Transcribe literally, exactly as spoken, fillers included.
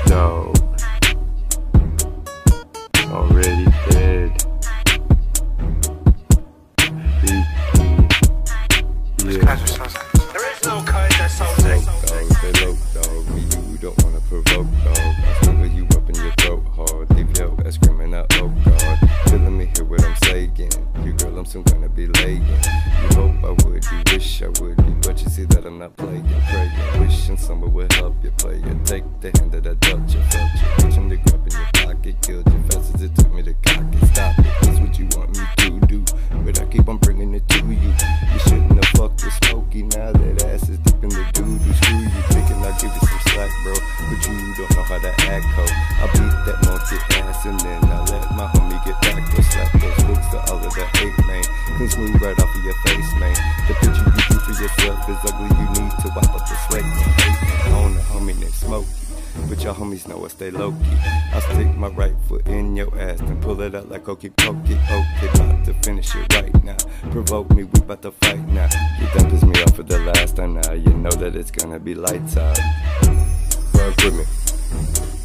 dog. Already dead. Freaky. Yeah. There is no kind that sounds like dog, they low dog. Me, you don't wanna provoke, dog. I strangle you up in your throat hard. Leave your ass screaming out, oh God. Feeling me, hear what I'm saying. You girl, I'm soon gonna be laying. You hope I would, you wish I would be, but you see that I'm not playing. Praying, wishing someone would help you play it. Take the hand that I dealt you, felt you. Reaching to grab in your pocket, killed you fast as it took me to cock it. Stop it, that's what you want me to do, but I keep on bringing it to you. You shouldn't have fucked with Smokey, now that ass is deep in the doo-doo. Screw you, thinking I'll give you some slack, bro, but you don't know how to act, ho. I beat that monkey ass and then I let my homie get back. Go slap those looks to all of the hate, man. Clean smooth right off of your face, man. The picture you do for yourself is ugly, you need to wipe up the sweat. I own a homie named Smokey, but your homies know I stay low-key. I stick my right foot in your ass and pull it out like okey pokey. Okay, about to finish it right now. Provoke me, we about to fight now. You done pissed me off for the last time now. You know that it's gonna be lights out. Fuck with me.